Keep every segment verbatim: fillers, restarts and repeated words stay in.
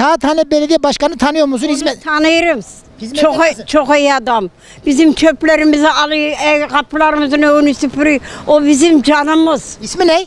Kağıthane Belediye Başkanı tanıyor musun? Hizmet. Tanıyoruz. Hizmet Çok nasıl? çok iyi adam. Bizim çöplerimizi alıyor, ev kapılarımızın önünü süpürüyor. O bizim canımız. İsmi ne?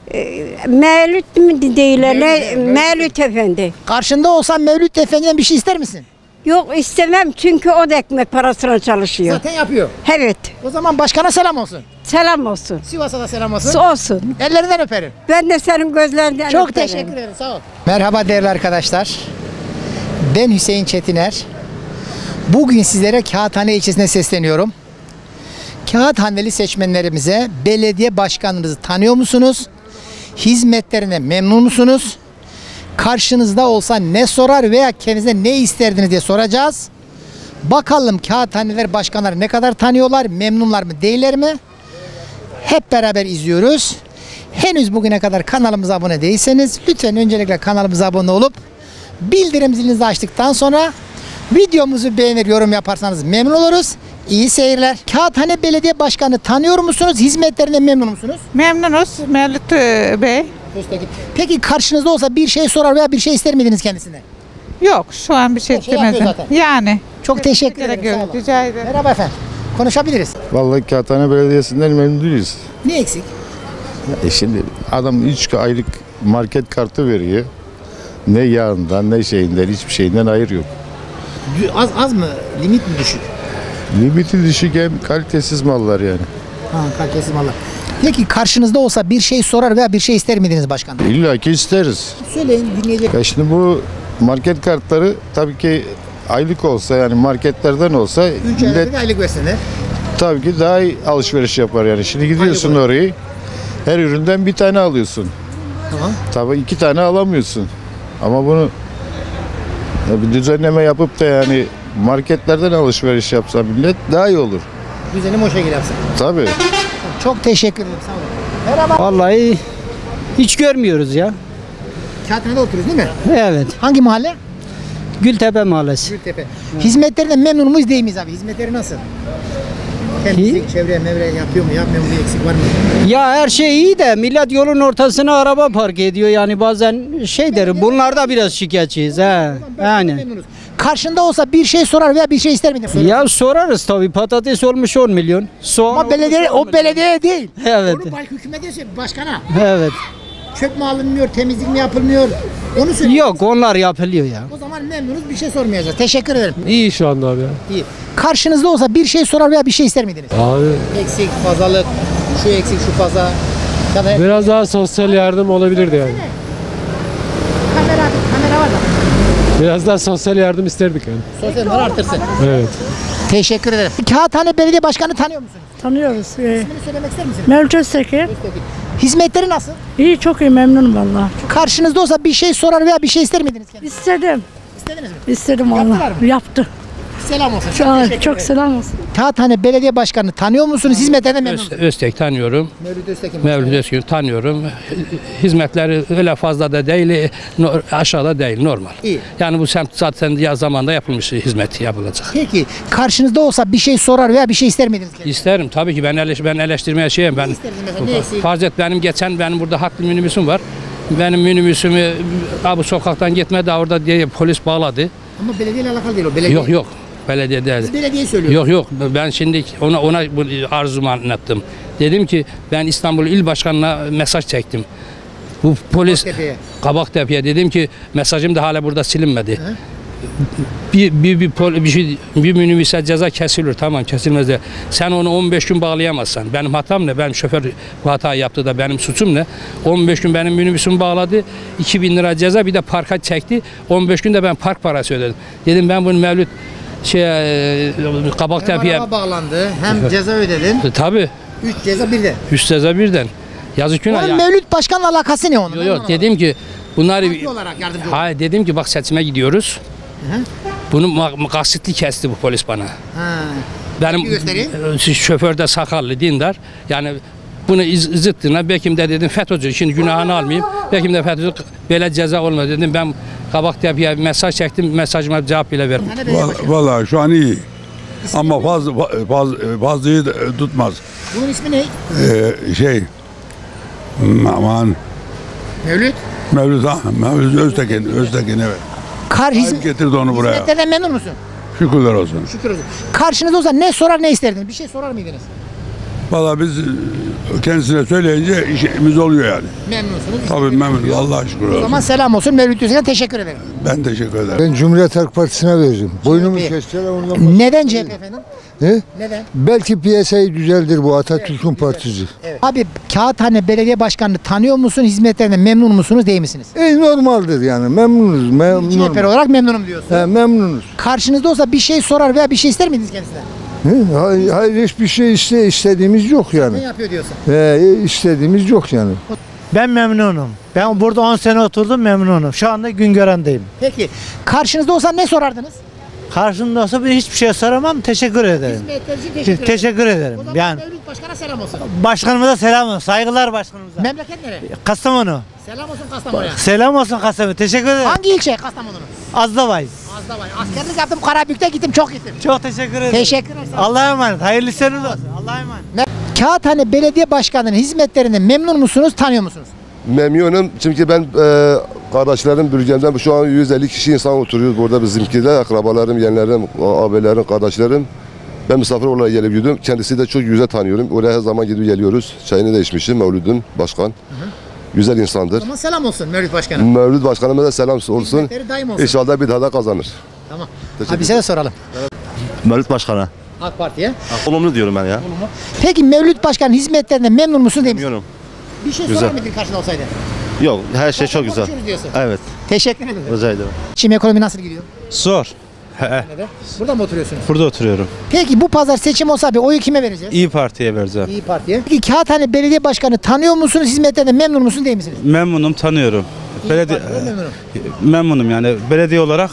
Mevlüt mü değiller? Mevlüt, Ne? evet, Mevlüt. Mevlüt Efendi. Karşında olsan Mevlüt Efendi'den bir şey ister misin? Yok istemem çünkü o da ekmek parasına çalışıyor. Zaten yapıyor. Evet. O zaman başkana selam olsun. Selam olsun. Sivas'a da selam olsun. Olsun. Ellerinden öperim. Ben de senin gözlerinden Çok öperim. teşekkür ederim. Sağ ol. Merhaba değerli arkadaşlar. Ben Hüseyin Çetiner. Bugün sizlere Kağıthane ilçesine sesleniyorum. Kağıthaneli seçmenlerimize belediye başkanınızı tanıyor musunuz? Hizmetlerine memnun musunuz? Karşınızda olsa ne sorar veya kendinize ne isterdiniz diye soracağız. Bakalım Kağıthaneler başkanları ne kadar tanıyorlar, memnunlar mı, değiller mi? Hep beraber izliyoruz. Henüz bugüne kadar kanalımıza abone değilseniz lütfen öncelikle kanalımıza abone olup bildirim zilinizi açtıktan sonra videomuzu beğenir, yorum yaparsanız memnun oluruz. İyi seyirler. Kağıthane Belediye Başkanı tanıyor musunuz? Hizmetlerine memnun musunuz? Memnunuz Mevlüt e, Bey. Peki karşınızda olsa bir şey sorar veya bir şey ister miydiniz kendisine? Yok şu an bir şey Her şey yapıyor istemedim. zaten. Yani. Çok teşekkür Gerek ederim. Sağ yok. olun. Rica ederim. Merhaba efendim. Konuşabiliriz. Vallahi Kağıthane Belediyesi'nden memnun değiliz. Ne eksik? E şimdi adam üç aylık market kartı veriyor. Ne yağından ne şeyinden hiçbir şeyinden hayır yok. Az az mı? Limit mi düşük? Limiti düşük hem kalitesiz mallar yani. Ha, kalitesiz mallar. Peki karşınızda olsa bir şey sorar veya bir şey ister miydiniz başkan? İlla ki isteriz. Söyleyin, dinleyecek. Ya şimdi bu market kartları tabii ki aylık olsa yani marketlerden olsa Üç millet aylık aylık versinler. tabii ki daha iyi alışveriş yapar yani. Şimdi gidiyorsun Aylık orayı her üründen bir tane alıyorsun. Tamam. Tabii iki tane alamıyorsun. Ama bunu ya bir düzenleme yapıp da yani marketlerden alışveriş yapsa millet daha iyi olur. Düzenim o şekilde yapsın. Tabii. Çok teşekkür ederim. Sağ olun. Merhaba. Vallahi hiç görmüyoruz ya. Kağıthane'de oturuyoruz değil mi? Evet. Hangi mahalle? Gültepe Mahallesi. Gültepe. Hizmetlerinden memnun muyuz değil miyiz abi? Hizmetleri nasıl? Temizlik, çevre, mevre yapıyor mu? Yapmıyor mu? Bir eksik var mı? Ya her şey iyi de millet yolun ortasına araba park ediyor yani bazen şey derim. Bunlarda biraz şikayetçiyiz he. Yani. Memnunuz. Karşında olsa bir şey sorar veya bir şey ister miydin? Ya sorarız tabii patates olmuş on milyon. Soğan Ama belediye, olmuş on o milyon. belediye değil. Evet. Onu baş hükümete söyle, başkana. Evet. Çöp mü alınmıyor, temizlik mi yapılmıyor? Onu söyle. Yok onlar yapılıyor ya. O zaman memnunuz, bir şey sormayacağız. Teşekkür ederim. İyi şu anda abi ya. İyi. Karşınızda olsa bir şey sorar veya bir şey ister miydiniz? Abi Eksik, fazlalık, şu eksik, şu fazla. Ya da biraz daha sosyal yardım olabilirdi yani. kamera, kamera var da. Biraz daha sosyal yardım isterdik yani. Sosyalleri artırsın. Evet. Teşekkür ederim. Kağıthane Belediye Başkanı tanıyor musunuz? Tanıyoruz. Ee, İsmini söylemek ister misiniz? Mevlüt Öztekin. Hizmetleri nasıl? İyi, çok iyi, memnunum valla. Karşınızda olsa bir şey sorar veya bir şey ister miydiniz kendinize? İstedim. İstediniz mi? İstedim Yaptılar valla. mı? Yaptı. Selam olsun. Çok, Çok, teşekkür çok ederim. selam olsun. Kağıthane Belediye Başkanı tanıyor musunuz? Hizmetlerinden memnun Öz, musunuz? Öztek tanıyorum. Mevlüt Öztekin. Mevlüt Özgün tanıyorum. Hizmetleri öyle fazla da değil, no- aşağıda değil, normal. İyi. Yani bu semt zaten ya zamanda yapılmış hizmet yapılacak. Peki karşınızda olsa bir şey sorar veya bir şey ister miydiniz kendinize? İsterim tabii ki ben eleş, ben eleştirmeye şeyim ben. isterdin mesela, ne eksik? Farz et benim geçen benim burada haklı minibüsüm var. Benim minibüsümü bu sokaktan gitmedi orada diye polis bağladı. Ama belediyeyle alakalı değil o. Belediye. Yok yok. Belediye değil. Siz belediyeyi söylüyorsunuz. Yok yok ben şimdi ona ona bu arzumu anlattım. Dedim ki ben İstanbul İl Başkanı'na mesaj çektim. Bu polis Kabaktepe'ye. Kabaktepe'ye dedim ki mesajım da hala burada silinmedi. Bir bir bir, pol- bir şey bir minibüse ceza kesilir tamam kesilmez de sen onu on beş gün bağlayamazsan benim hatam ne benim şoför bu hatayı yaptı da benim suçum ne on beş gün benim minibüsüm bağladı iki bin lira ceza bir de parka çekti on beş gün de ben park parası ödedim dedim ben bunu Mevlüt şey e, Hem Kabaktepe'ye araba bağlandı hem ceza ödedin. tabii Üç ceza bir de. üç ceza birden yazık günah Onun ya. Mevlüt Başkan'la alakası ne onun? Yok yok dedim ki bunları Parti olarak yardımcı olun. hayır dedim ki bak seçime gidiyoruz. Bunu ma- kasıtlı kesti bu polis bana. Ha. Benim göstereyim. e, şoför de sakallı dindar. Yani bunu iz, zıttına Bekim de dedim FETÖ'cü. Şimdi günahını almayayım. Bekim de FETÖ'cü böyle ceza olmadı dedim. Ben Kabaktepe'ye bir mesaj çektim. Mesajıma cevap bile verdim. Hani belediye başkanı. Vallahi şu an iyi. Ama fazla fazla fazlayı da tutmaz. Bunun ismi ne? Ee, şey aman Mevlüt. Mevlüt, ha, Mevlüt Öztekin, Öztekin evet. Kar hizm Sahip getirdi onu buraya. hizmetlerden memnun musun? Şükürler olsun. Şükür olsun. Karşınızda olsa ne sorar ne isterdiniz? Bir şey sorar mıydınız? Valla biz e, kendisine söyleyince işimiz oluyor yani. Memnunsunuz. Tabii memnunuz. Allah'a şükür O olsun. zaman selam olsun. Mevlüt Düzey'e teşekkür ederim. Ben teşekkür ederim. Ben Cumhuriyet Halk Partisi'ne vereceğim. Boynumu C H P. kestiler ondan. Neden C H P efendim? He? Neden? Belki piyasayı düzeldir bu Atatürk'ün partisi. Evet. Abi Kağıthane Belediye Başkanı'nı tanıyor musun? Hizmetlerinden memnun musunuz değil misiniz? E normaldir yani memnunuz. Memnun. C H P olarak memnunum diyorsun. He, memnunuz. Karşınızda olsa bir şey sorar veya bir şey ister miydiniz kendisinden? He? Hayır, hayır hiçbir şey iste, istediğimiz yok Ne yani. yapıyor diyorsun? He, istediğimiz yok yani. Ben memnunum. Ben burada on sene oturdum, memnunum. Şu anda Güngören'deyim. Peki karşınızda olsa ne sorardınız? Karşımda olsa ben hiçbir şey soramam. Teşekkür ederim. Hizmetler için Te- teşekkür ederim. Teşekkür ederim. O zaman Yani Mevlüt Başkan'a selam olsun. başkanımıza selam olsun. Saygılar başkanımıza. Memleket nere? Kastamonu. Selam olsun Kastamonu'ya. Selam olsun Kastamonu. Teşekkür ederim. Hangi ilçe Kastamonu'nun? Azdavayız. Azdavay. Askerlik yaptım Karabük'te gittim çok gittim. Çok teşekkür ederim. Teşekkürler. sağ olun. Allah'a emanet. Hayırlı işleriniz olsun. Allah'a emanet. Kağıthane Belediye Başkanı'nın hizmetlerinden memnun musunuz, tanıyor musunuz? Memnunum çünkü ben e, kardeşlerim bölgemden şu an yüz elli kişi insan oturuyoruz burada bizimkiler, akrabalarım, yeğenlerim, abilerim, kardeşlerim. Ben misafir olarak gelip gidiyordum. Kendisi de çok güzel tanıyorum. Oraya her zaman gidip geliyoruz. Çayını da içmişim Mevlüt'ün başkan. Hı hı. Güzel O insandır. zaman selam olsun Mevlüt Başkan'a. Mevlüt Başkanıma da selam olsun. Hizmetleri daim olsun. İnşallah bir daha da kazanır. Tamam. Teşekkür Abi size de soralım. Mevlüt Başkan'a. AK Parti'ye. Olumlu diyorum ben ya. Peki Mevlüt Başkan'ın hizmetlerinden memnun musun değil misin? Memnunum. Bir şey Güzel. sorar mıydın karşında olsaydı? Yok her şey çok güzel. Konuşuruz diyorsun. Evet. Teşekkür ederim. Rica ederim. Şimdi ekonomi nasıl gidiyor? Zor. Neden? Burada mı oturuyorsunuz? Burada oturuyorum. Peki bu pazar seçim olsa bir oyu kime vereceğiz? İyi Parti'ye vereceğim. İyi Parti'ye. Peki Kağıthane Belediye Başkanı tanıyor musunuz? Hizmetlerinden memnun musun değil misiniz? Memnunum, tanıyorum. Belediye Parti'den memnunum. memnunum yani belediye olarak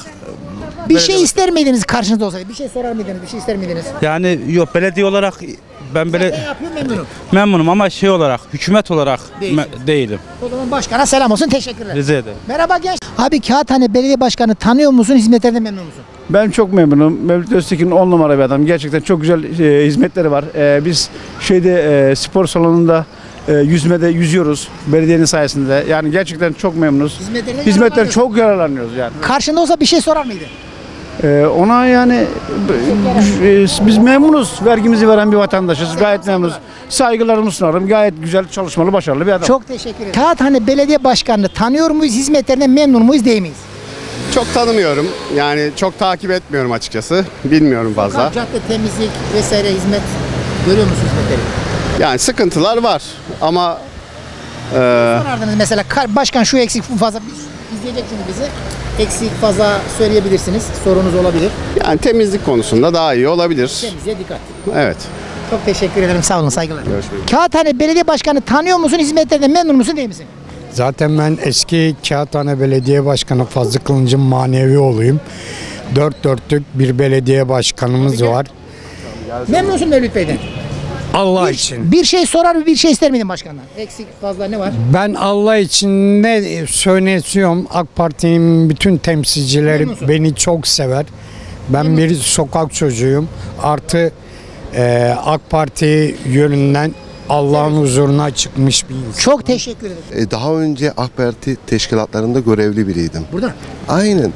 Bir şey ister miydiniz karşınızda olsaydı? Bir şey sorar mıydınız? Bir şey ister miydiniz? yani yok belediye olarak ben Ne bele yapıyor memnunum. memnunum ama şey olarak hükümet olarak Değil. me- değilim. O zaman başkana selam olsun. Teşekkürler. Rica ederim. Merhaba genç. Abi Kağıthane Belediye Başkanı tanıyor musun? Hizmetlerinden memnun musun? Ben çok memnunum. Mevlüt Öztekin on numara bir adam. Gerçekten çok güzel e, hizmetleri var. E, biz şeyde e, spor salonunda e, yüzmede yüzüyoruz belediyenin sayesinde. Yani gerçekten çok memnunuz. Hizmetlerinden Hizmetler yararlanıyorsun. çok yararlanıyoruz yani. Karşında olsa bir şey sorar mıydı? E, ona yani e, biz memnunuz. Vergimizi veren bir vatandaşız. Gayet memnunuz. Saygılarımı sunarım. Gayet güzel, çalışmalı, başarılı bir adam. Çok teşekkür ederim. Kağıthane Belediye Başkanı'nı tanıyor muyuz? Hizmetlerinden memnun muyuz değil miyiz? Çok tanımıyorum. Yani çok takip etmiyorum açıkçası. Bilmiyorum fazla. Cadde, temizlik vesaire hizmet görüyor musunuz hizmetleri? Yani sıkıntılar var ama e, Sorardınız mesela kar- başkan şu eksik bu fazla biz izleyeceksiniz bizi. Eksik fazla söyleyebilirsiniz. Sorunuz olabilir. yani temizlik konusunda daha iyi olabilir. Temizliğe dikkat. Evet. Çok teşekkür ederim. Sağ olun. Saygılar. Görüşmek üzere. Kağıthane Belediye Başkanı tanıyor musun? Hizmetlerinden memnun musun değil misin? Zaten ben eski Kağıthane Belediye Başkanı Fazlı Kılıncı'nın manevi oğluyum. Dört dörtlük bir belediye başkanımız var. Memnunsun Mevlüt Bey'den. Allah için. Bir şey sorar mı? Bir şey ister miydin başkandan? Eksik fazla ne var? Ben Allah için ne söyletiyorum, AK Parti'nin bütün temsilcileri Memnunsun. beni çok sever. Ben bir sokak çocuğuyum. Artı e, AK Parti yönünden Allah'ın huzuruna çıkmış bir insan. Çok teşekkür ederim. E, daha önce AK Parti teşkilatlarında görevli biriydim. Burada? Aynen.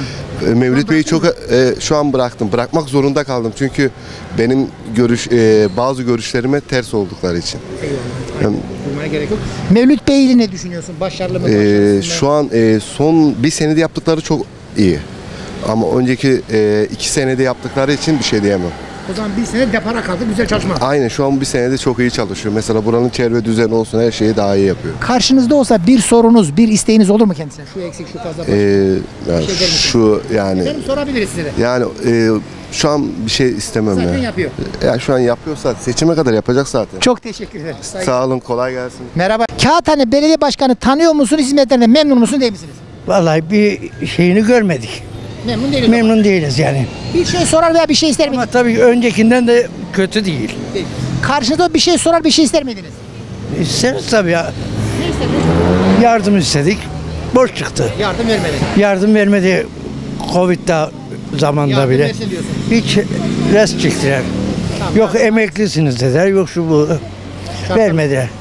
E, Mevlüt Bey'i çok e, şu an bıraktım. Bırakmak zorunda kaldım çünkü benim görüş e, bazı görüşlerime ters oldukları için. Hem, Durmaya gerek yok. Mevlüt Bey ile ne düşünüyorsun? Başarılı mı? e, başarısız mı? şu an e, son bir senede yaptıkları çok iyi. Ama önceki e, iki senede yaptıkları için bir şey diyemem. O zaman bir sene depara kaldı. Güzel çalışma. Aynen şu an bir senede çok iyi çalışıyor. Mesela buranın çevre düzeni olsun her şeyi daha iyi yapıyor. Karşınızda olsa bir sorunuz, bir isteğiniz olur mu kendisine? Şu eksik, şu fazla. Ee, yani Bir şey der misin? şu yani Benim sorabiliriz size de. yani e, şu an bir şey istemem Zaten ya. yapıyor. Ya şu an yapıyorsa seçime kadar yapacak zaten. Çok teşekkür ederim. Saygı. Sağ olun, kolay gelsin. Merhaba. Kağıthane Belediye Başkanı tanıyor musunuz? Hizmetlerinden memnun musun değil misiniz? Vallahi bir şeyini görmedik. Memnun değiliz. Memnun değiliz yani. Bir şey sorar veya bir şey ister Ama miydiniz? tabii öncekinden de kötü değil. Değil. Karşınızda bir şey sorar bir şey ister miydiniz? İsteriz tabii ya. Ne istediniz? Yardım istedik. Boş çıktı. Yardım vermedi. Yardım vermedi Covid'de zamanında Yardım bile. versin diyorsun. Hiç res çektiler. Tamam, Yok tamam. emeklisiniz dediler. Yok şu bu. Şartlar- Vermediler.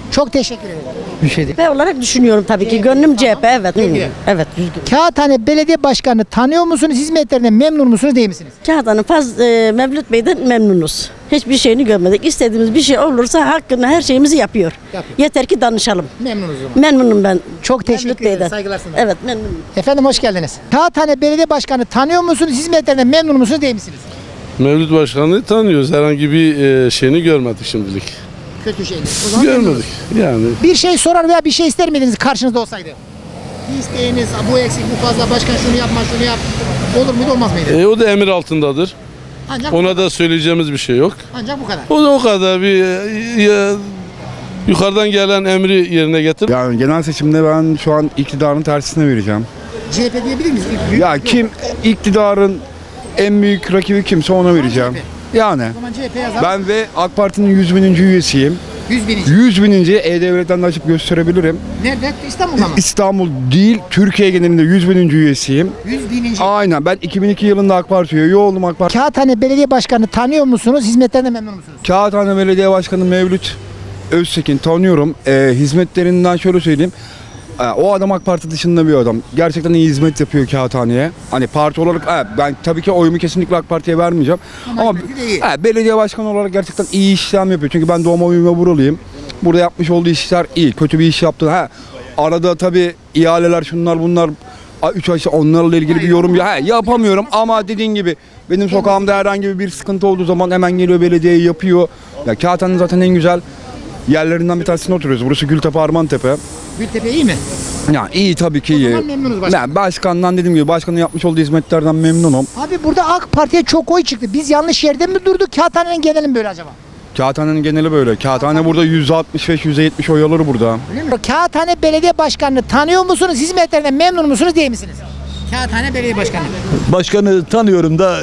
Çok teşekkür ederim. Bir şey değil. C H P olarak düşünüyorum tabii ki. Gönlüm C H P, evet. Peki. Evet, düzgün. Kağıthane Belediye Başkanı'nı tanıyor musunuz? Hizmetlerinden memnun musunuz değil misiniz? Kağıthane Faz e, Mevlüt Bey'den memnunuz. Hiçbir şeyini görmedik. İstediğimiz bir şey olursa hakkında her şeyimizi yapıyor. Yapıyor. Yeter ki danışalım. Memnunuz o zaman. Memnunum ben. Çok teşekkür Mevlüt ederim. Bey'den. Saygılar sunarım. Evet, memnunum. Efendim hoş geldiniz. Kağıthane Belediye Başkanı tanıyor musunuz? Hizmetlerinden memnun musunuz değil misiniz? Mevlüt Başkan'ı tanıyoruz. Herhangi bir e, şeyini görmedik şimdilik. Kötü şeyler. O zaman Görmedik memnunuz. yani. Bir şey sorar veya bir şey ister miydiniz karşınızda olsaydı? Bir isteğiniz, bu eksik, bu fazla, başkan şunu yapma, şunu yap. Olur muydu, olmaz mıydı? E, o da emir altındadır. Ancak, Ona da söyleyeceğimiz bir şey yok. ancak bu kadar. O da o kadar bir e, ya, yukarıdan gelen emri yerine getir. Yani genel seçimde ben şu an iktidarın tersine vereceğim. C H P diyebilir miyiz? Büyük Ya kim iktidarın en büyük rakibi kimse ona vereceğim. Yani O zaman C H P yazar. ben ve AK Parti'nin yüz bininci üyesiyim. yüz bininci. yüz bininci E-Devlet'ten de açıp gösterebilirim. Nerede? İstanbul'da mı? İstanbul değil, Türkiye genelinde yüz bininci üyesiyim. yüz bininci. Aynen, ben iki bin iki yılında AK Parti üye oldum. AK Parti. Kağıthane Belediye Başkanı tanıyor musunuz? Hizmetlerinden memnun musunuz? Kağıthane Belediye Başkanı Mevlüt Öztekin tanıyorum. Ee, hizmetlerinden şöyle söyleyeyim. Ee, o adam AK Parti dışında bir adam. Gerçekten iyi hizmet yapıyor Kağıthane'ye. Hani parti olarak e, ben tabii ki oyumu kesinlikle AK Parti'ye vermeyeceğim. Ama Ama, hizmeti de iyi. e, belediye başkanı olarak gerçekten iyi işlem yapıyor. Çünkü ben doğma büyüme buralıyım. Burada yapmış olduğu işler iyi. Kötü bir iş yaptı. Ha, arada tabii ihaleler şunlar bunlar üç ay onlarla ilgili bir yorum ya yapamıyorum ama dediğin gibi benim sokağımda herhangi bir sıkıntı olduğu zaman hemen geliyor belediye yapıyor. Ya Kağıthane'nin zaten en güzel yerlerinden bir tanesine oturuyoruz. Burası Gültepe Armantepe. Gültepe iyi mi? Ya iyi tabii ki iyi. zaman memnunuz başkan. Ben başkandan dediğim gibi başkanın yapmış olduğu hizmetlerden memnunum. Abi burada AK Parti'ye çok oy çıktı. Biz yanlış yerde mi durduk? Kağıthane'nin geneli mi böyle acaba? Kağıthane'nin geneli böyle. Kağıthane burada yüzde altmış beş yüzde yetmiş oy alır burada. Kağıthane Belediye Başkanı'nı tanıyor musunuz? Hizmetlerinden memnun musunuz değil misiniz? Kağıthane Belediye Başkanı. Başkanı tanıyorum da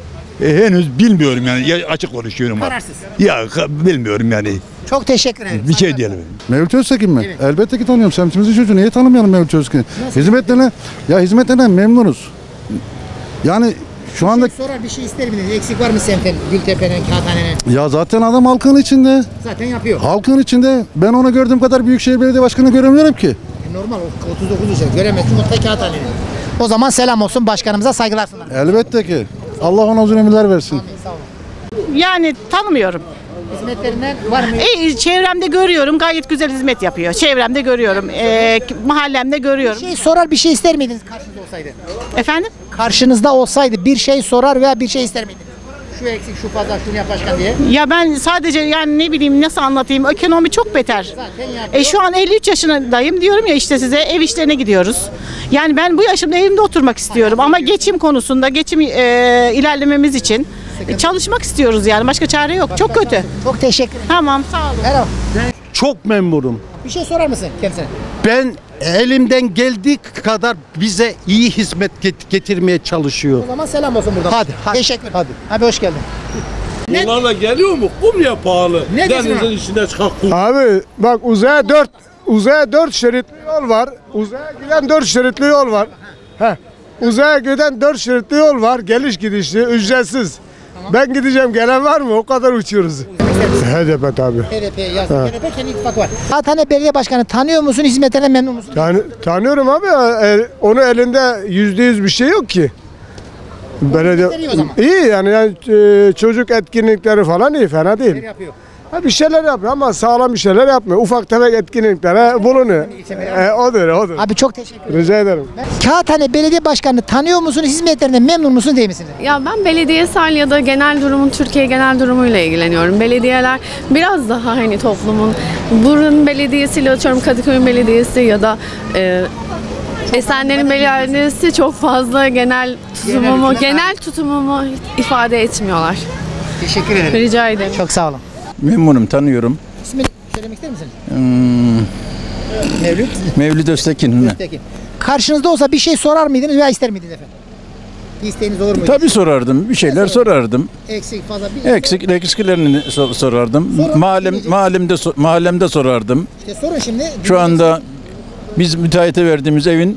e, henüz bilmiyorum yani. Ya, açık konuşuyorum. Kararsız. Ya ka- bilmiyorum yani. Çok teşekkür ederim. Bir şey diyelim. Mevlüt Öztekin mi? Evet. Elbette ki tanıyorum. Semtimizin çocuğu. Niye tanımayalım Mevlüt Öztekin'i? Hizmetlerine, ya hizmetlerine memnunuz. Yani şu anda Bir şey sorar, bir şey ister miydiniz? Eksik var mı semtin, Gültepe'nin, Kağıthane'nin? ya zaten adam halkın içinde. Zaten yapıyor. Halkın içinde. Ben onu gördüğüm kadar Büyükşehir Belediye Başkanı göremiyorum ki. E, normal, o otuz dokuz yaşında göremezsin, o da Kağıthane'nin. O zaman selam olsun, başkanımıza saygılar sunarım. Elbette ki. Allah ona uzun ömürler versin. Sağ olun. Yani tanımıyorum. Hizmetlerinden var mı? E, çevremde görüyorum, gayet güzel hizmet yapıyor. Çevremde görüyorum, e, mahallemde görüyorum. Bir şey sorar, bir şey ister miydiniz karşınızda olsaydı? Efendim? Karşınızda olsaydı bir şey sorar veya bir şey ister miydiniz? Şu eksik, şu fazla, şunu yap başkan diye. Ya ben sadece yani ne bileyim nasıl anlatayım, ekonomi çok beter. Zaten yapıyor. E şu an elli üç yaşındayım diyorum ya işte size, ev işlerine gidiyoruz. Yani ben bu yaşımda evimde oturmak istiyorum ama geçim konusunda, geçim e, ilerlememiz için e, çalışmak istiyoruz yani, başka çare yok. Çok kötü. Çok teşekkür ederim. Tamam, sağ olun. Merhaba. Çok memnunum. Bir şey sorar mısın kendisine? Ben elimden geldiği kadar bize iyi hizmet get- getirmeye çalışıyor. O zaman selam olsun buradan. Hadi, hadi. Teşekkür ederim. Hadi. Abi hoş geldin. Bunlarla geliyor mu? Kum ya pahalı. Ne diyorsun Denizin abi? içinde çıkan kum. Abi bak uzaya dört uzaya dört şeritli yol var. Uzaya giden dört şeritli yol var. Heh. Uzaya giden dört şeritli yol var. Geliş gidişli, ücretsiz. Ben gideceğim, gelen var mı? O kadar uçuyoruz. H D P tabii. H D P yazdık. H D P kendi ittifakı var. Kağıthane Belediye Başkanı tanıyor musun? Hizmetlerinden memnun musun? Yani tanıyorum abi. E, onun elinde yüzde yüz bir şey yok ki. Belediye iyi o zaman. iyi yani, yani e, çocuk etkinlikleri falan iyi, fena değil. Yapıyor. Ha, bir şeyler yapıyor ama sağlam bir şeyler yapmıyor. Ufak tefek etkinliklere bulunuyor. E, odur, odur. Abi çok teşekkür ederim. Rica ederim. Kağıthane Belediye Başkanı tanıyor musunuz? Hizmetlerinden memnun musunuz değil misiniz? Ya ben belediyesel ya da genel durumun, Türkiye genel durumuyla ilgileniyorum. Belediyeler biraz daha hani toplumun, buranın belediyesiyle atıyorum Kadıköy'ün belediyesi ya da e, Esenler'in belediyesi çok fazla genel tutumumu, Genel- genel tutumumu ifade etmiyorlar. Teşekkür ederim. Rica ederim. Çok sağ olun. Memnunum, tanıyorum. İsmini söylemek ister misiniz? Hmm, Mevlüt. Mevlüt Öztekin. Öztekin. Karşınızda olsa bir şey sorar mıydınız veya ister miydiniz efendim? Bir isteğiniz olur muydu? Tabii sorardım, bir şeyler sorardım. Eksik fazla bir Eksik eksiklerini sor- sorardım. Sorun, Mahallem dinleyeceğiz. mahallemde so- mahallemde sorardım. İşte sorun şimdi. Şu anda biz müteahhite verdiğimiz evin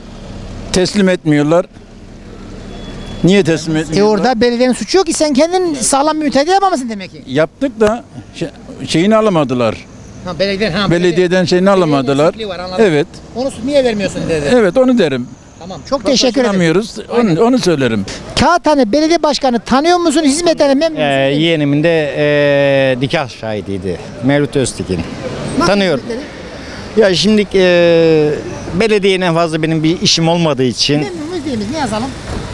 teslim etmiyorlar. Niye teslim E etmiyorlar? orada belediyenin suçu yok ki, sen kendin sağlam bir müteahhit yapmamışsın demek ki. Yaptık da şey- şeyini alamadılar. Ha, belediyeden, ha, Belediyeden şeyini alamadılar. eksikliği var, anladım. Evet. Onu niye vermiyorsun dedi. Evet onu derim. Tamam. Çok teşekkür ederim. Taşınamıyoruz. Onu, onu söylerim. Kağıthane Belediye Başkanı tanıyor musun? Hizmetlerine memnun musun? Ee, yeğenimin de e, nikah şahidiydi. Mevlüt Öztekin. Nasıl Tanıyorum. hizmetleri? Ya şimdi e, belediyenin fazla benim bir işim olmadığı için Memnun muyuz değil miyiz? Ne yazalım?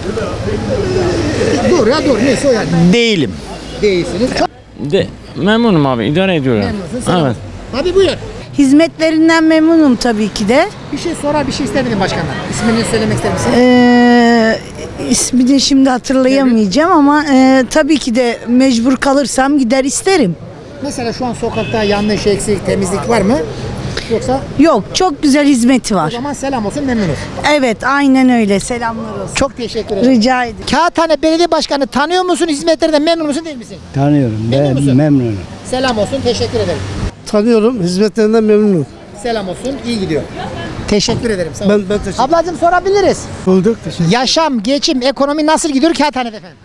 Dur ya dur. Neyse o yani. değilim. Değilsiniz. Çok De, memnunum abi, idare ediyorum. memnunsun. Selam. Evet. Abi buyur. Hizmetlerinden memnunum tabii ki de. Bir şey sorar, bir şey ister miydin başkandan? İsmini söylemek ister misin? Ee, ismini şimdi hatırlayamayacağım ama e, tabii ki de mecbur kalırsam gider isterim. Mesela şu an sokakta yanlış, eksik, temizlik var mı? Yoksa? Yok, çok güzel hizmeti O var. zaman selam olsun, memnunuz. Evet, aynen öyle. Selamlar olsun. Çok teşekkür ederim. Rica ederim. Kağıthane Belediye Başkanı tanıyor musun? Hizmetlerinden memnun musun değil misin? Tanıyorum. Memnun Ben musun? memnunum. Selam olsun, teşekkür ederim. Tanıyorum. Hizmetlerinden memnunum. Selam olsun, iyi gidiyor. Teşekkür ederim. Sağ ol. Ben, ben teşekkür Ablacığım sorabiliriz. Bulduk. Teşekkür Yaşam, geçim, ekonomi nasıl gidiyor Kağıthane'de efendim?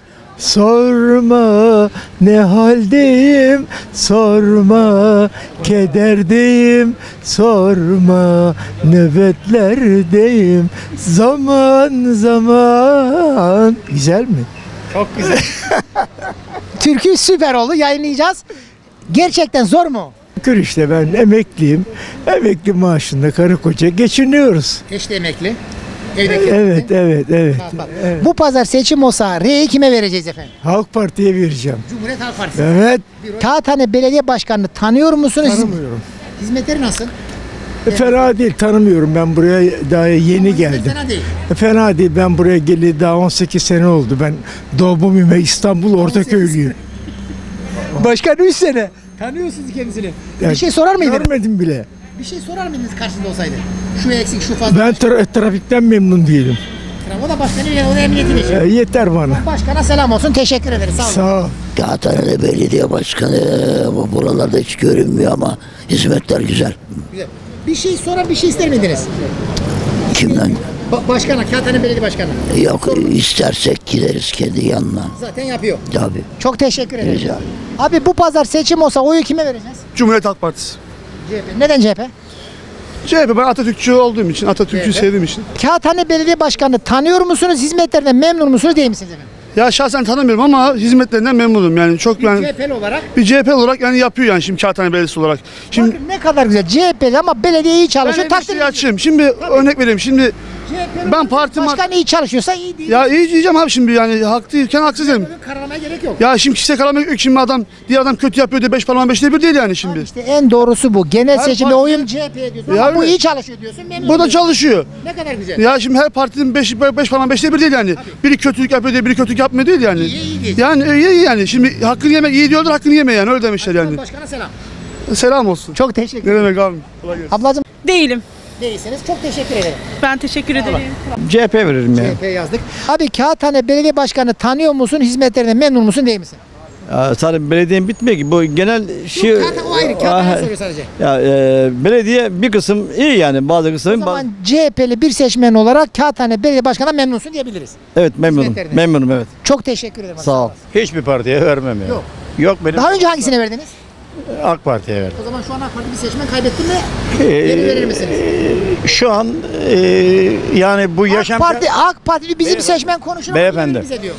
Sorma ne haldeyim, sorma kederdeyim, sorma nöbetlerdeyim, zaman zaman. Güzel mi? Çok güzel. Türkü süper oldu, yayınlayacağız. Gerçekten zor mu? Şükür işte ben emekliyim. Emekli maaşında karı koca geçiniyoruz. Eşli emekli. Evdeki Evet, evet, evet. Bak, bak. evet. Bu pazar seçim olsa R'yi kime vereceğiz efendim? Halk Parti'ye vereceğim. Cumhuriyet Halk Partisi. Evet. Kağıthane Belediye Başkanı'nı tanıyor musunuz? Tanımıyorum. Hizmetleri nasıl? E, fena değil, tanımıyorum. Ben buraya daha yeni geldim. Fena değil. E, fena değil. Ben buraya geleli daha on sekiz sene oldu. Ben doğma büyüme İstanbul Ortaköy'lüyüm. Başkan üç sene. Tanıyorsunuz kendisini. Yani bir şey sorar mıydınız? Görmedim bile. Bir şey sorar mıydınız karşısında olsaydı? Şu eksik, şu fazla. Ben tra- trafikten memnun değilim. O da başkanı, o da emniyetin işi. E, yeter bana. Başkana selam olsun. Teşekkür ederiz. Sağ olun. Sağ ol. Kağıthane'de belediye başkanı bu buralarda hiç görünmüyor ama hizmetler güzel. Güzel. Bir şey sorar, bir şey ister miydiniz? Kimden? Ba- başkana, Kağıthane Belediye Başkanı. Yok istersek gideriz kendi yanına. Zaten yapıyor. Tabii. Çok teşekkür ederim. Rica ederim. Abi bu pazar seçim olsa oyu kime vereceğiz? Cumhuriyet Halk Partisi. C H P. Neden C H P? C H P ben Atatürkçü olduğum için, Atatürk'ü C H P. sevdiğim için. Kağıthane Belediye Başkanı tanıyor musunuz? Hizmetlerden memnun musunuz değil misiniz efendim? Ya şahsen tanımıyorum ama hizmetlerinden memnunum yani. Çok yani C H P'li olarak. bir C H P olarak yani yapıyor yani şimdi Kağıthane Belediyesi olarak. Şimdi Bakın ne kadar güzel. C H P'li ama belediye iyi çalışıyor. ben Takdir şey açayım. Şimdi örnek vereyim. Şimdi C H P'li ben partim başkan iyi çalışıyorsa iyi değil. ya iyi diyeceğim abi şimdi yani haklıyken haksız değilim. Karalamaya gerek yok. Ya şimdi kişisel kararmak yok. Şimdi adam diğer adam kötü yapıyor diye beş parmağın beşte bir değil yani şimdi. İşte en doğrusu bu. Genel Her seçimde parti- oyum C H P'ye diyorsun Ya ama bu öyle. iyi çalışıyor diyorsun. memnun Bu da diyorsun. çalışıyor. Ne kadar güzel. Ya şimdi her partinin beş, beş parmağın beşte bir değil yani. Biri kötülük yapıyor diye biri kötülük yapmıyor değil yani. İyi, iyi değil. Yani iyi, iyi yani. Şimdi hakkını yemek iyi diyordur, hakkını yeme yani öyle demişler yani. Başkana selam. Selam olsun. Çok teşekkür Ne ederim. demek abi? Kolay gelsin. Ablacığım Değilim. değilsiniz. Çok teşekkür ederim. Ben teşekkür ederim. C H P veririm ya. C H P yazdık. Abi Kağıthane Belediye Başkanı tanıyor musun? Hizmetlerinden memnun musun değil misin? Ya, sadece belediyenin bitmiyor ki. Bu genel şey... Yok, Kağıthane o ayrı. Kağıthane Ah, soruyor sadece. Ya e, belediye bir kısım iyi yani bazı O kısım. zaman C H P'li bir seçmen olarak Kağıthane Belediye Başkanı'na memnunsun diyebiliriz. Evet memnunum. Hizmetlerinden. Memnunum evet. Çok teşekkür ederim. Sağ ol. Hiçbir partiye vermem ya. Yok. Yok benim. Daha önce hangisine verdiniz? AK Parti'ye verdim. O zaman şu an AK Parti bir seçmen kaybettin mi? Ee, Geri verir misiniz? Şu an e, yani bu yaşam... AK Parti, AK Parti bizim seçmen konuşur ama Beyefendi. verir bize diyor.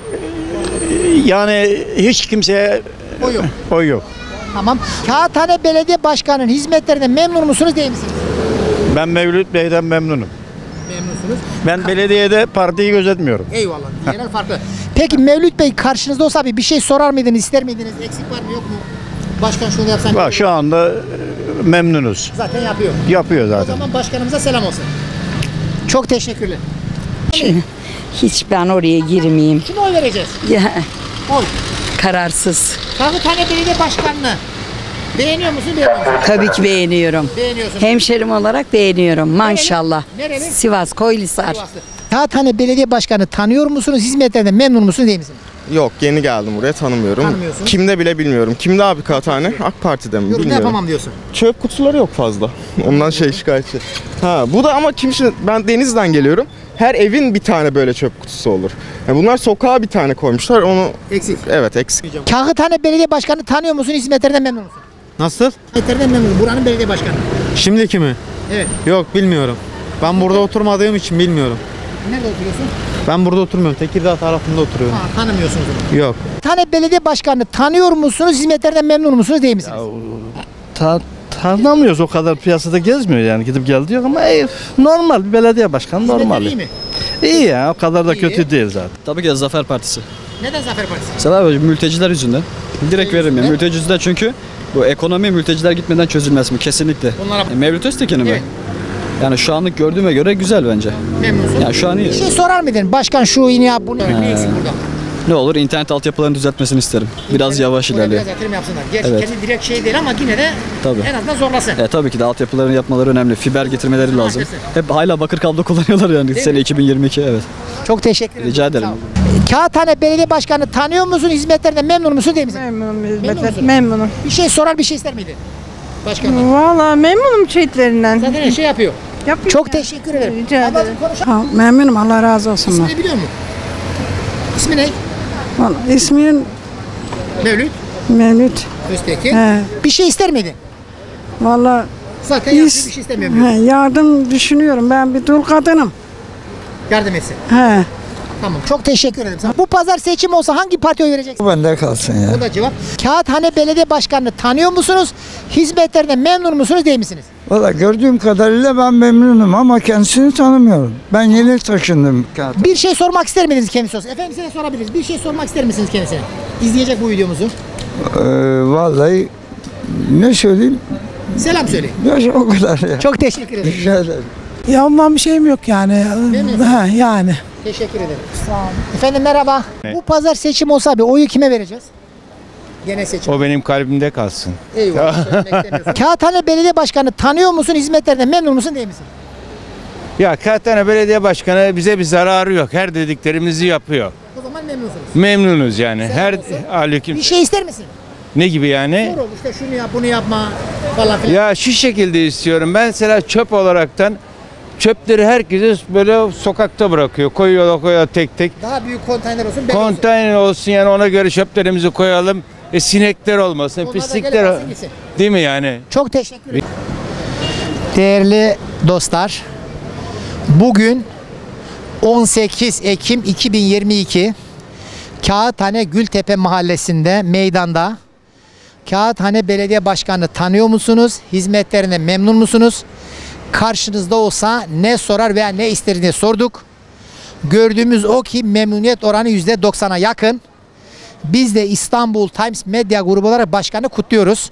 Yani hiç kimseye O yok. oy yok. Tamam. Kağıthane Belediye Başkanı'nın hizmetlerinden memnun musunuz değil misiniz? Ben Mevlüt Bey'den memnunum. Memnunsunuz. Ben belediyede partiyi gözetmiyorum. Eyvallah. Diğerler farklı. Peki Mevlüt Bey karşınızda olsa bir bir şey sorar mıydınız, ister miydiniz? Eksik var mı yok mu? Başkan şunu yapsan. Bak şu anda e, memnunuz. Zaten yapıyor. Yapıyor O zaten. zaman başkanımıza selam olsun. Çok teşekkürler. Hiç ben oraya girmeyeyim. Kime oy vereceğiz? Ya, Oy. kararsız. Kağıthane Belediye Başkanı'nı beğeniyor musun, beğenmiyor musun? Tabii ki beğeniyorum. Beğeniyorsun. Hemşerim olarak beğeniyorum maşallah. Nereli? Sivas, Koylisar. Kağıthane Belediye Başkanı tanıyor musunuz? Hizmetlerinden memnun musunuz değil misiniz? Yok yeni geldim buraya tanımıyorum. Tanımıyorsun. Kimde bile bilmiyorum. Kimde abi Kağıthane? AK Parti'de mi Yorum bilmiyorum. yapamam diyorsun. Çöp kutuları yok fazla. Ondan şey şikayetçi. Ha bu da ama kim şimdi ben Deniz'den geliyorum. Her evin bir tane böyle çöp kutusu olur. Yani bunlar sokağa bir tane koymuşlar. Onu Eksik. Evet eksik. Kağıthane Belediye Başkanı tanıyor musun? Hizmetlerinden memnun musun? Nasıl? Hizmetlerden memnunum. Buranın belediye başkanı. Şimdiki mi? Evet. Yok bilmiyorum. Ben burada oturmadığım için bilmiyorum. Nerede oturuyorsun? Ben burada oturmuyorum. Tekirdağ tarafında oturuyorum. Ha, tanımıyorsunuz onu. Yok. Bir tane belediye başkanını tanıyor musunuz? Hizmetlerden memnun musunuz değil misiniz? Ta tanımıyoruz, o kadar piyasada gezmiyor yani, gidip gel diyor ama ey, normal bir belediye başkanı normal. iyi mi? İyi ya, o kadar da İyi. kötü değil zaten. Tabii ki de Zafer Partisi. Neden Zafer Partisi? Sebep mülteciler yüzünden. Direkt veririm ya. Mülteci yüzünden, çünkü bu ekonomi mülteciler gitmeden çözülmez mi? Kesinlikle. Onlara... E, Mevlüt Öztekin'i mi? Evet. Yani şu anlık gördüğüme göre güzel bence. Memnunsun. Yani şu an iyi. Bir şey sorar mıydın? Başkan şu yeni yap bunu. He. Ne eksik burada? Ne olur internet altyapılarını düzeltmesini isterim. Biraz yavaş ilerliyor. Biraz yatırım yapsınlar. Gerçi Evet. kendi direkt şey değil ama yine de Tabii. en azından zorlasın. E, tabii ki de altyapılarını yapmaları önemli. Fiber getirmeleri lazım. Hep hala bakır kablo kullanıyorlar yani. Değil Sene mi? iki bin yirmi iki, evet. Çok teşekkür ederim. Rica ederim. Kağıthane Belediye Başkanı tanıyor musun? Hizmetlerden memnun musun değil misin? Memnunum hizmetler. Memnunum. Bir şey sorar, bir şey ister miydin? Başkanım. Valla memnunum çeyitlerinden. Zaten her şey yapıyor. Yapıyor. Çok teşekkür ederim. Rica Ama ederim. konuş- Ha, memnunum, Allah razı olsun. İsmini biliyor musun? İsmi ne? Vallahi ismin Mevlüt Mevlüt. Öztekin. He. Bir şey ister miydin? Valla Zaten yaptığı bir şey istemiyorum. he, yardım düşünüyorum. Ben bir dul kadınım. Yardım etsin. He. Tamam. Çok teşekkür ederim. sana. Bu pazar seçim olsa hangi partiye oy vereceksin? Bende kalsın ya. O da cevap. Kağıthane Belediye Başkanı'nı tanıyor musunuz? Hizmetlerden memnun musunuz değil misiniz? Valla gördüğüm kadarıyla ben memnunum ama kendisini tanımıyorum. Ben yeni taşındım. Bir şey sormak ister miydiniz kendisi olsun? Efendim size sorabiliriz. Bir şey sormak ister misiniz kendisine? İzleyecek bu videomuzu. Ee, vallahi ne söyleyeyim? Selam söyleyin. Ya, o kadar ya. Çok teşekkür ederim. Rica ederim. Ya ondan bir şeyim yok yani. Ha, yani. Teşekkür ederim. Sağ olun. Efendim merhaba. Bu pazar seçim olsa bir oyu kime vereceğiz? Gene seçim. O benim kalbimde kalsın. Eyvallah. Kağıthane Belediye Başkanı tanıyor musun? Hizmetlerden memnun musun değil misin? Ya Kağıthane Belediye Başkanı bize bir zararı yok. Her dediklerimizi yapıyor. O zaman memnunsunuz. Memnunuz yani. Sen Her olsun. aleyküm. Bir şey ister misin? Ne gibi yani? Doğru işte şunu yap, bunu yapma falan filan. Ya şu şekilde istiyorum. Ben mesela çöp olaraktan çöpleri herkese böyle sokakta bırakıyor. Koyuyorlar koyuyorlar tek tek. Daha büyük konteyner olsun. ben olsun. Konteyner olsun yani, ona göre çöplerimizi koyalım. E, sinekler olmasın, Onlar da pislikler gelip ol- alsın gitsin. değil mi yani? Çok teşekkür ederim. Değerli dostlar, bugün on sekiz Ekim iki bin yirmi iki Kağıthane Gültepe Mahallesi'nde meydanda Kağıthane Belediye Başkanı tanıyor musunuz? Hizmetlerine memnun musunuz? Karşınızda olsa ne sorar veya ne ister diye sorduk. Gördüğümüz o ki memnuniyet oranı yüzde doksana yakın. Biz de İstanbul Times Medya Grubu olarak başkanı kutluyoruz.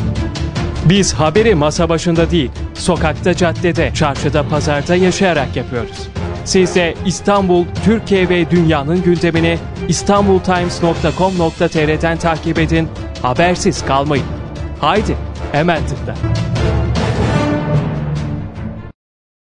Biz haberi masa başında değil, sokakta, caddede, çarşıda, pazarda yaşayarak yapıyoruz. Siz de İstanbul, Türkiye ve dünyanın gündemini istanbul times nokta com nokta tr'den takip edin, habersiz kalmayın. Haydi, hemen tıkla.